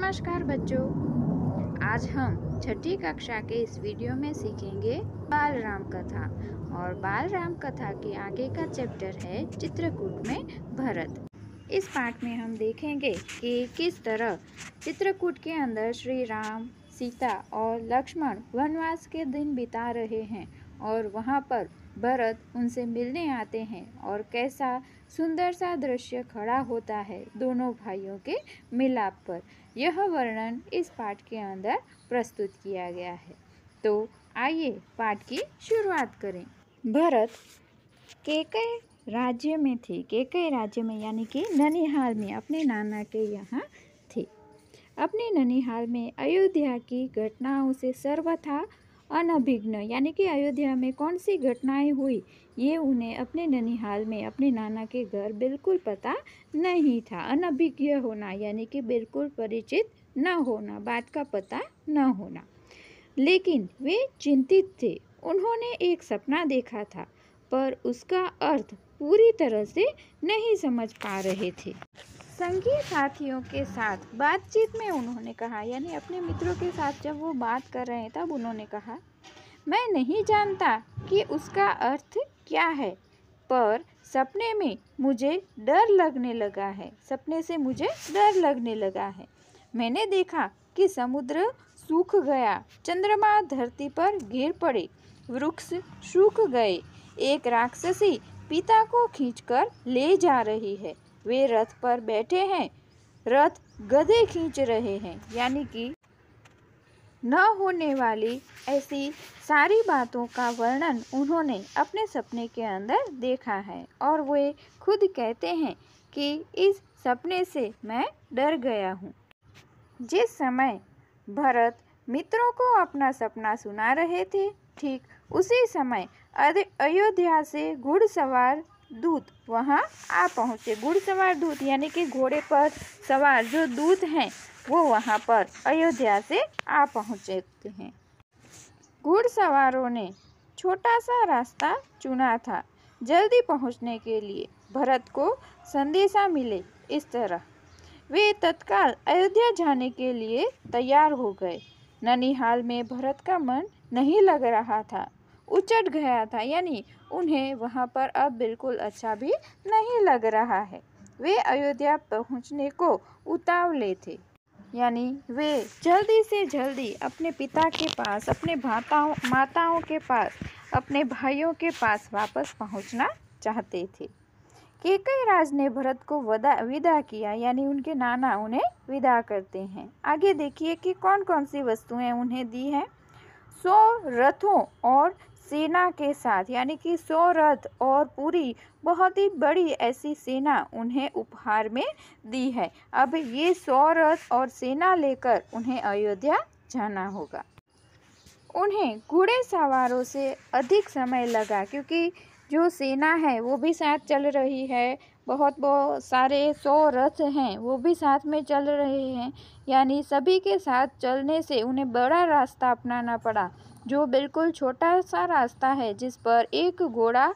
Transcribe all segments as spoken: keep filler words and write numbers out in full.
नमस्कार बच्चों, आज हम छठी कक्षा के इस वीडियो में सीखेंगे बाल राम कथा। और बाल राम कथा के आगे का चैप्टर है चित्रकूट में भरत। इस पाठ में हम देखेंगे कि किस तरह चित्रकूट के अंदर श्री राम, सीता और लक्ष्मण वनवास के दिन बिता रहे हैं और वहाँ पर भरत उनसे मिलने आते हैं और कैसा सुंदर सा दृश्य खड़ा होता है दोनों भाइयों के मिलाप पर। यह वर्णन इस पाठ के अंदर प्रस्तुत किया गया है। तो आइए पाठ की शुरुआत करें। भरत केकई राज्य में थे। केकई राज्य में यानी कि ननिहाल में अपने नाना के यहाँ थे। अपने ननिहाल में अयोध्या की घटनाओं से सर्वथा अनभिज्ञ यानी कि अयोध्या में कौन सी घटनाएं हुई ये उन्हें अपने ननिहाल में अपने नाना के घर बिल्कुल पता नहीं था। अनभिज्ञ होना यानी कि बिल्कुल परिचित न होना, बात का पता न होना। लेकिन वे चिंतित थे। उन्होंने एक सपना देखा था पर उसका अर्थ पूरी तरह से नहीं समझ पा रहे थे। संगी साथियों के साथ बातचीत में उन्होंने कहा, यानी अपने मित्रों के साथ जब वो बात कर रहे हैं तब उन्होंने कहा, मैं नहीं जानता कि उसका अर्थ क्या है, पर सपने में मुझे डर लगने लगा है। सपने से मुझे डर लगने लगा है। मैंने देखा कि समुद्र सूख गया, चंद्रमा धरती पर गिर पड़े, वृक्ष सूख गए, एक राक्षसी पिता को खींचकर ले जा रही है, वे रथ पर बैठे हैं, रथ गधे खींच रहे हैं। यानी कि न होने वाली ऐसी सारी बातों का वर्णन उन्होंने अपने सपने के अंदर देखा है और वे खुद कहते हैं कि इस सपने से मैं डर गया हूँ। जिस समय भरत मित्रों को अपना सपना सुना रहे थे, ठीक उसी समय अयोध्या से घुड़सवार दूत वहाँ आ पहुँचे। घुड़सवार दूत यानी कि घोड़े पर सवार जो दूत हैं वो वहाँ पर अयोध्या से आ पहुँचे हैं। घुड़सवारों ने छोटा सा रास्ता चुना था जल्दी पहुँचने के लिए। भरत को संदेशा मिले इस तरह, वे तत्काल अयोध्या जाने के लिए तैयार हो गए। ननिहाल में भरत का मन नहीं लग रहा था, उचट गया था, यानी उन्हें वहाँ पर अब बिल्कुल अच्छा भी नहीं लग रहा है। वे अयोध्या पहुँचने को उतावले थे, यानी वे जल्दी से जल्दी अपने पिता के पास, अपने भाताओं माताओं के पास, अपने भाइयों के पास वापस पहुँचना चाहते थे। केकई राज ने भरत को वदा विदा किया, यानी उनके नाना उन्हें विदा करते हैं। आगे देखिए कि कौन कौन सी वस्तुएं उन्हें दी हैं। सौ रथों और सेना के साथ, यानी कि सौ रथ और पूरी बहुत ही बड़ी ऐसी सेना उन्हें उपहार में दी है। अब ये सौ रथ और सेना लेकर उन्हें अयोध्या जाना होगा। उन्हें घोड़े सवारों से अधिक समय लगा क्योंकि जो सेना है वो भी साथ चल रही है, बहुत बहुत सारे सौ रथ हैं वो भी साथ में चल रहे हैं, यानी सभी के साथ चलने से उन्हें बड़ा रास्ता अपनाना पड़ा, जो बिल्कुल छोटा सा रास्ता है जिस पर एक घोड़ा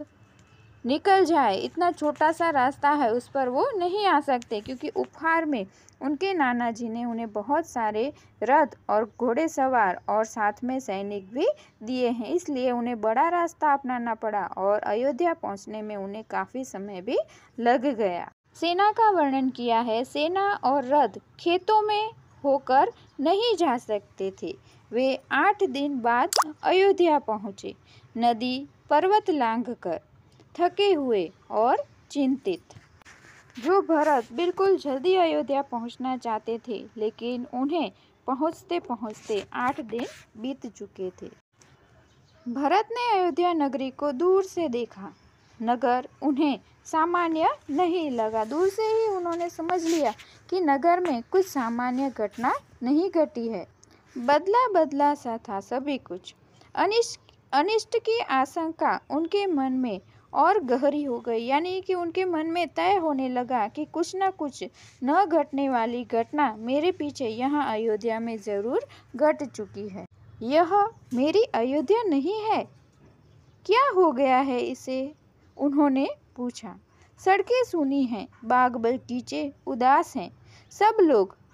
निकल जाए, इतना छोटा सा रास्ता है, उस पर वो नहीं आ सकते क्योंकि उपहार में उनके नाना जी ने उन्हें बहुत सारे रथ और घोड़े सवार और साथ में सैनिक भी दिए हैं, इसलिए उन्हें बड़ा रास्ता अपनाना पड़ा और अयोध्या पहुंचने में उन्हें काफ़ी समय भी लग गया। सेना का वर्णन किया है। सेना और रथ खेतों में होकर नहीं जा सकते थे। वे आठ दिन बाद अयोध्या पहुँचे, नदी पर्वत लांघकर, थके हुए और चिंतित। जो भरत बिल्कुल जल्दी अयोध्या पहुंचना चाहते थे, लेकिन उन्हें पहुंचते पहुंचते आठ दिन बीत चुके थे। भरत ने अयोध्या नगरी को दूर से देखा। नगर उन्हें सामान्य नहीं लगा। दूर से ही उन्होंने समझ लिया कि नगर में कुछ सामान्य घटना नहीं घटी है। बदला बदला सा था सभी कुछ। अनिष्ट अनिष्ट की आशंका उनके मन में और गहरी हो गई, यानी कि उनके मन में तय होने लगा कि कुछ न कुछ न घटने वाली घटना मेरे पीछे यहाँ अयोध्या में ज़रूर घट चुकी है। यह मेरी अयोध्या नहीं है, क्या हो गया है इसे? उन्होंने पूछा। सड़कें सूनी हैं, बाग बगीचे उदास हैं, सब लोग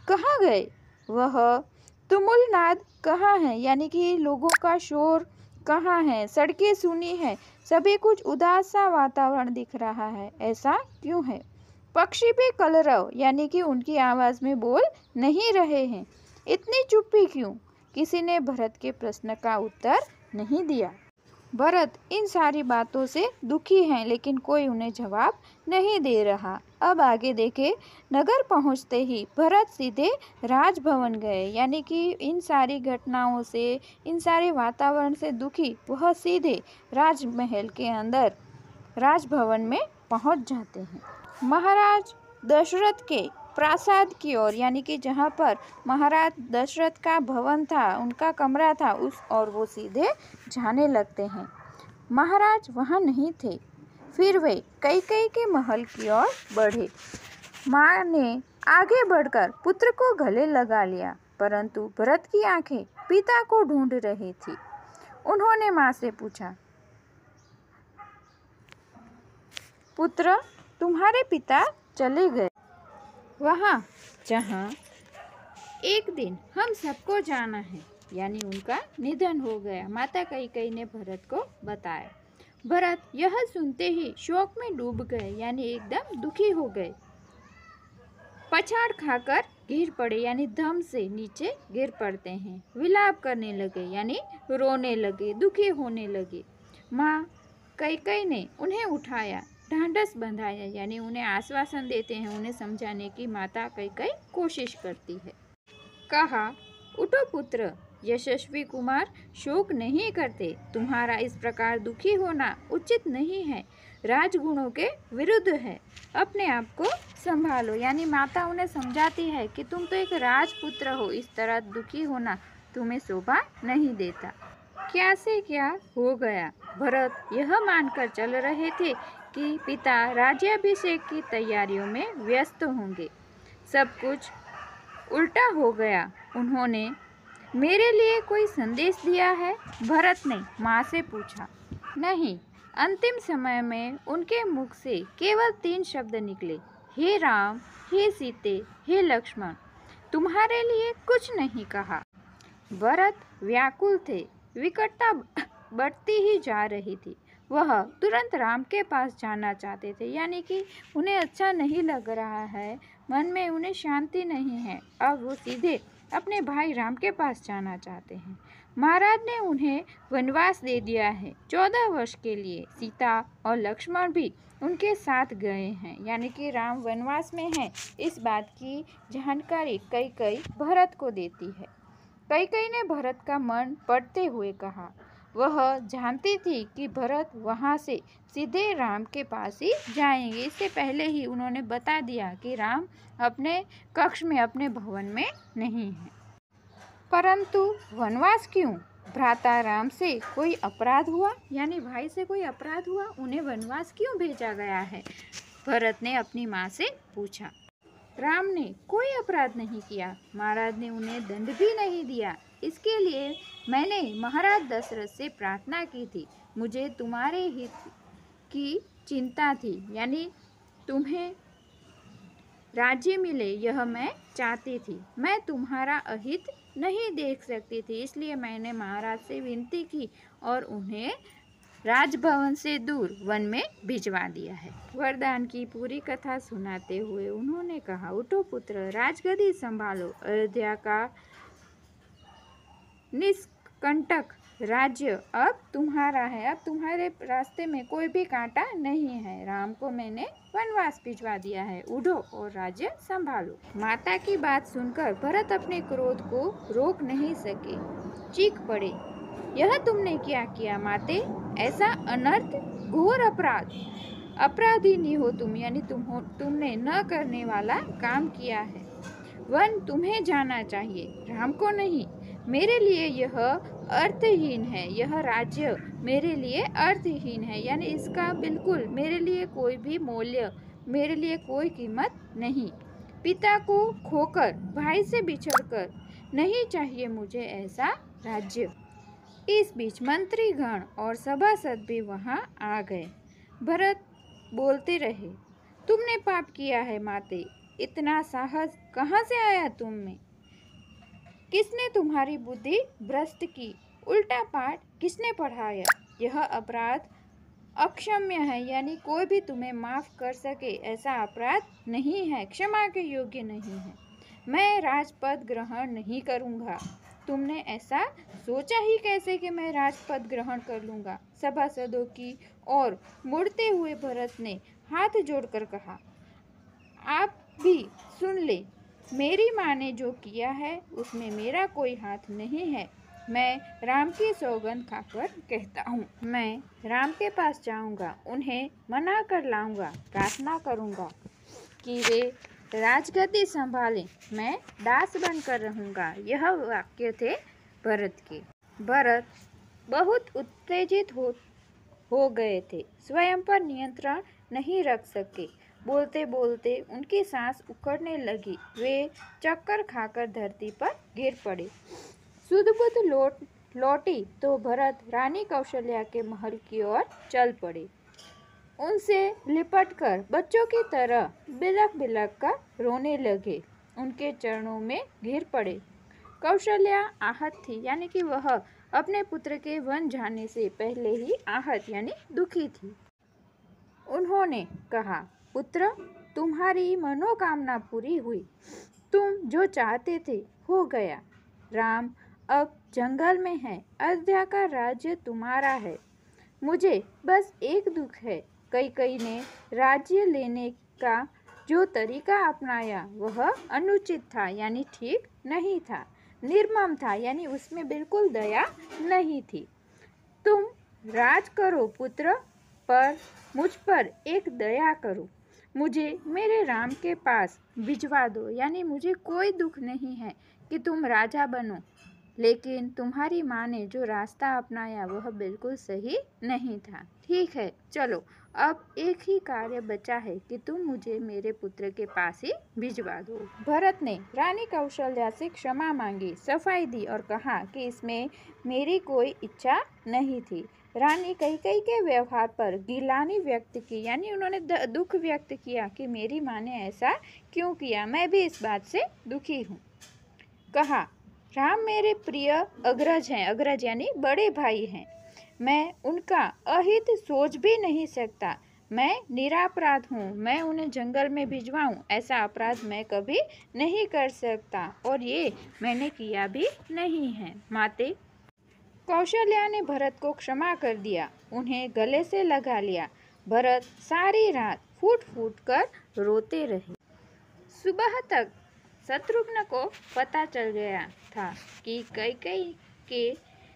कहाँ गए? वह तुमुल नाद कहाँ है, यानी कि लोगों का शोर कहाँ है? सड़कें सूनी है, सभी कुछ उदास सा वातावरण दिख रहा है, ऐसा क्यों है? पक्षी भी कलरव, यानी कि उनकी आवाज में बोल नहीं रहे हैं, इतनी चुप्पी क्यों? किसी ने भरत के प्रश्न का उत्तर नहीं दिया। भरत इन सारी बातों से दुखी हैं, लेकिन कोई उन्हें जवाब नहीं दे रहा। अब आगे देखे, नगर पहुंचते ही भरत सीधे राजभवन गए, यानी कि इन सारी घटनाओं से, इन सारे वातावरण से दुखी वह सीधे राजमहल के अंदर राजभवन में पहुंच जाते हैं। महाराज दशरथ के प्रासाद की ओर, यानी कि जहाँ पर महाराज दशरथ का भवन था, उनका कमरा था, उस और वो सीधे जाने लगते हैं। महाराज वहाँ नहीं थे। फिर वे कैकेयी के महल की ओर बढ़े। माँ ने आगे बढ़कर पुत्र को गले लगा लिया, परंतु भरत की आंखें पिता को ढूंढ रही थी। उन्होंने माँ से पूछा, पुत्र, तुम्हारे पिता चले गए वहाँ जहाँ एक दिन हम सबको जाना है, यानी उनका निधन हो गया। माता कैकेयी ने भरत को बताया। भरत यह सुनते ही शोक में डूब गए, यानी एकदम दुखी हो गए। पछाड़ खाकर गिर पड़े, यानी धम से नीचे गिर पड़ते हैं। विलाप करने लगे, यानी रोने लगे, दुखी होने लगे। माँ कैकेयी ने उन्हें उठाया, ढांढस बंधाया, यानी उन्हें आश्वासन देते हैं, उन्हें समझाने की माता कैकेयी कोशिश करती है। कहा, उठो पुत्र, यशस्वी कुमार शोक नहीं करते। तुम्हारा इस प्रकार दुखी होना उचित नहीं है, राजगुणों के विरुद्ध है। अपने आप को संभालो, यानी माता उन्हें समझाती है कि तुम तो एक राजपुत्र हो, इस तरह दुखी होना तुम्हें शोभा नहीं देता। क्या से क्या हो गया। भरत यह मानकर चल रहे थे कि पिता राज्याभिषेक की तैयारियों में व्यस्त होंगे। सब कुछ उल्टा हो गया। उन्होंने मेरे लिए कोई संदेश दिया है? भरत ने माँ से पूछा। नहीं, अंतिम समय में उनके मुख से केवल तीन शब्द निकले, हे राम, हे सीते, हे लक्ष्मण। तुम्हारे लिए कुछ नहीं कहा। भरत व्याकुल थे, विकटता बढ़ती ही जा रही थी। वह तुरंत राम के पास जाना चाहते थे, यानी कि उन्हें अच्छा नहीं लग रहा है, मन में उन्हें शांति नहीं है। अब वो सीधे अपने भाई राम के पास जाना चाहते हैं। महाराज ने उन्हें वनवास दे दिया है चौदह वर्ष के लिए। सीता और लक्ष्मण भी उनके साथ गए हैं, यानी कि राम वनवास में हैं। इस बात की जानकारी कैकेयी भरत को देती है। कैकेयी ने भरत का मन पढ़ते हुए कहा। वह जानती थी कि भरत वहाँ से सीधे राम के पास ही जाएंगे। इससे पहले ही उन्होंने बता दिया कि राम अपने कक्ष में, अपने भवन में नहीं है। परंतु वनवास क्यों? भ्राता राम से कोई अपराध हुआ, यानी भाई से कोई अपराध हुआ, उन्हें वनवास क्यों भेजा गया है? भरत ने अपनी माँ से पूछा। राम ने कोई अपराध नहीं किया, महाराज ने उन्हें दंड भी नहीं दिया। इसके लिए मैंने महाराज दशरथ से प्रार्थना की थी। मुझे तुम्हारे हित की चिंता थी, यानी तुम्हें राज्य मिले यह मैं चाहती थी। मैं तुम्हारा अहित नहीं देख सकती थी, इसलिए मैंने महाराज से विनती की और उन्हें राजभवन से दूर वन में भिजवा दिया है। वरदान की पूरी कथा सुनाते हुए उन्होंने कहा, उठो पुत्र, राजगद्दी संभालो। अयोध्या का निष्कंटक राज्य अब तुम्हारा है। अब तुम्हारे रास्ते में कोई भी कांटा नहीं है। राम को मैंने वनवास भिजवा दिया है, उठो और राज्य संभालो। माता की बात सुनकर भरत अपने क्रोध को रोक नहीं सके, चीख पड़े, यह तुमने क्या किया माते? ऐसा अनर्थ, घोर अपराध। अपराधिनी हो तुम, यानी तुम हो, तुमने न करने वाला काम किया है। वन तुम्हें जाना चाहिए, राम को नहीं। मेरे लिए यह अर्थहीन है, यह राज्य मेरे लिए अर्थहीन है, यानी इसका बिल्कुल मेरे लिए कोई भी मूल्य, मेरे लिए कोई कीमत नहीं। पिता को खोकर, भाई से बिछड़कर नहीं चाहिए मुझे ऐसा राज्य। इस बीच मंत्रीगण और सभासद भी वहां आ गए। भरत बोलते रहे, तुमने पाप किया है माते, इतना साहस कहाँ से आया तुम में? किसने तुम्हारी बुद्धि भ्रष्ट की? उल्टा पाठ किसने पढ़ाया? यह अपराध अक्षम्य है, यानी कोई भी तुम्हें माफ कर सके ऐसा अपराध नहीं है, क्षमा के योग्य नहीं है। मैं राजपद ग्रहण नहीं करूंगा। तुमने ऐसा सोचा ही कैसे कि मैं राजपद ग्रहण कर लूंगा? सभासदों की ओर मुड़ते हुए भरत ने हाथ जोड़कर कहा, आप भी सुन ले, मेरी माँ ने जो किया है उसमें मेरा कोई हाथ नहीं है। मैं राम की सौगंध खाकर कहता हूँ, मैं राम के पास जाऊंगा, उन्हें मना कर लाऊंगा, प्रार्थना करूंगा कि वे राजगद्दी संभालें, मैं दास बनकर रहूंगा। यह वाक्य थे भरत के। भरत बहुत उत्तेजित हो हो गए थे, स्वयं पर नियंत्रण नहीं रख सके। बोलते बोलते उनकी सांस उखड़ने लगी, वे चक्कर खाकर धरती पर गिर पड़े। सुध-बुध लौट लौटी तो भरत रानी कौशल्या के महल की ओर चल पड़े। उनसे लिपटकर बच्चों की तरह बिलख बिलख कर रोने लगे, उनके चरणों में गिर पड़े। कौशल्या आहत थी, यानी कि वह अपने पुत्र के वन जाने से पहले ही आहत यानी दुखी थी। उन्होंने कहा, पुत्र, तुम्हारी मनोकामना पूरी हुई, तुम जो चाहते थे हो गया। राम अब जंगल में है, अयोध्या का राज्य तुम्हारा है। मुझे बस एक दुख है, कैकेयी ने राज्य लेने का जो तरीका अपनाया वह अनुचित था, यानी ठीक नहीं था, निर्मम था, यानी उसमें बिल्कुल दया नहीं थी। तुम राज करो पुत्र, पर मुझ पर एक दया करो, मुझे मेरे राम के पास भिजवा दो, यानी मुझे कोई दुख नहीं है कि तुम राजा बनो, लेकिन तुम्हारी माँ ने जो रास्ता अपनाया वह बिल्कुल सही नहीं था। ठीक है, चलो, अब एक ही कार्य बचा है कि तुम मुझे मेरे पुत्र के पास ही भिजवा दो। भरत ने रानी कौशल्या से क्षमा मांगी, सफाई दी और कहा कि इसमें मेरी कोई इच्छा नहीं थी। रानी कैकेयी के व्यवहार पर गिलानी व्यक्त की, यानी उन्होंने दुख व्यक्त किया कि मेरी माँ ने ऐसा क्यों किया, मैं भी इस बात से दुखी हूँ। कहा, राम मेरे प्रिय अग्रज हैं, अग्रज यानी बड़े भाई हैं, मैं उनका अहित सोच भी नहीं सकता। मैं निरापराध हूँ, मैं उन्हें जंगल में भिजवाऊँ ऐसा अपराध मैं कभी नहीं कर सकता, और ये मैंने किया भी नहीं है। माते कौशल्या ने भरत को क्षमा कर दिया, उन्हें गले से लगा लिया। भरत सारी रात फूट फूट कर रोते रहे। सुबह तक शत्रुघ्न को पता चल गया था कि कैकेयी के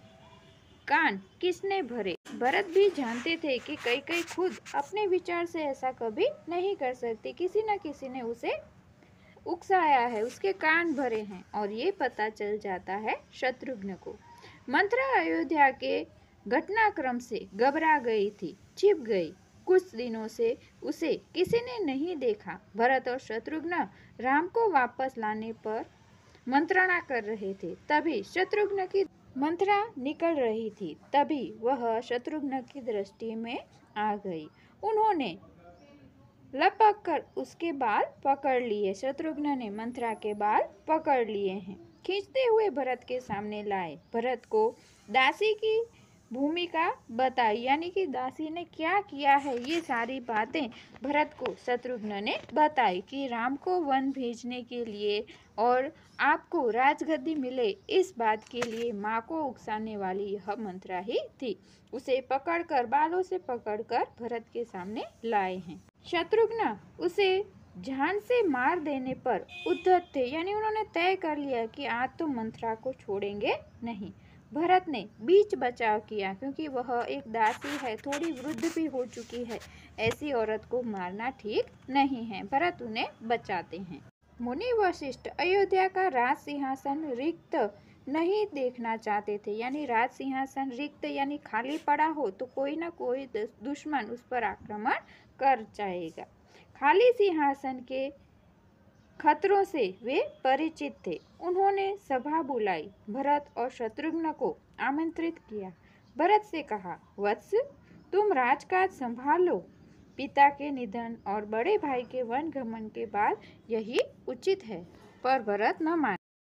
कान किसने भरे। भरत भी जानते थे कि कैकेयी खुद अपने विचार से ऐसा कभी नहीं कर सकती, किसी न किसी ने उसे उकसाया है, उसके कान भरे हैं, और ये पता चल जाता है शत्रुघ्न को। मंत्रा अयोध्या के घटनाक्रम से घबरा गई थी, छिप गई। कुछ दिनों से उसे किसी ने नहीं देखा। भरत और शत्रुघ्न राम को वापस लाने पर मंत्रणा कर रहे थे, तभी शत्रुघ्न की मंत्रा निकल रही थी, तभी वह शत्रुघ्न की दृष्टि में आ गई। उन्होंने लपक कर उसके बाल पकड़ लिए। शत्रुघ्न ने मंत्रा के बाल पकड़ लिए हैं, खींचते हुए भरत के सामने लाए। भरत को दासी की भूमिका बताई, यानी कि दासी ने क्या किया है, ये सारी बातें भरत को शत्रुघ्न ने बताई कि राम को वन भेजने के लिए और आपको राजगद्दी मिले इस बात के लिए माँ को उकसाने वाली यह मंत्रा ही थी। उसे पकड़कर बालों से पकड़कर भरत के सामने लाए हैं। शत्रुघ्न उसे जान से मार देने पर उद्धत थे, यानी उन्होंने तय कर लिया कि आज तो मंत्रा को छोड़ेंगे नहीं। भरत ने बीच बचाव किया, क्योंकि वह एक दासी है, थोड़ी वृद्ध भी हो चुकी है, ऐसी औरत को मारना ठीक नहीं है। भरत उन्हें बचाते हैं। मुनि वशिष्ठ अयोध्या का राज सिंहासन रिक्त नहीं देखना चाहते थे, यानी राज सिंहासन रिक्त यानी खाली पड़ा हो तो कोई ना कोई दुश्मन उस पर आक्रमण कर जाएगा। खाली सिंहासन के खतरों से वे परिचित थे। उन्होंने सभा बुलाई, भरत और शत्रुघ्न को आमंत्रित किया। भरत से कहा, वत्स, तुम राजकाज संभालो, पिता के निधन और बड़े भाई के वन गमन के बाद यही उचित है, पर भरत न माने।